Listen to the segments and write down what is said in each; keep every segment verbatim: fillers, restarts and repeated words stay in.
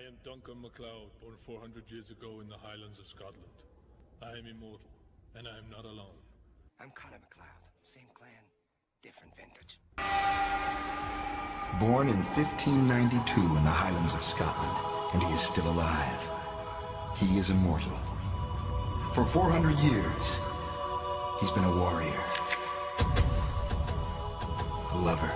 am Duncan MacLeod, born four hundred years ago in the Highlands of Scotland. I am immortal, and I am not alone. I'm Connor MacLeod. Same clan, different vintage. Born in fifteen ninety-two in the Highlands of Scotland, and he is still alive. He is immortal. For four hundred years, he's been a warrior, a lover,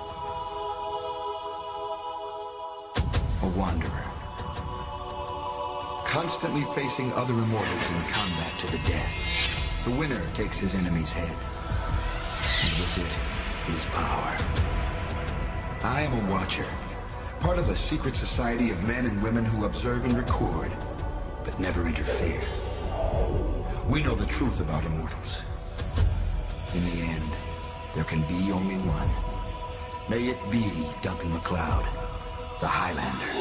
a wanderer, constantly facing other immortals in combat to the death. The winner takes his enemy's head, and with it, his power. I am a watcher, part of a secret society of men and women who observe and record, but never interfere. We know the truth about immortals. In the end, there can be only one. May it be Duncan MacLeod, the Highlander.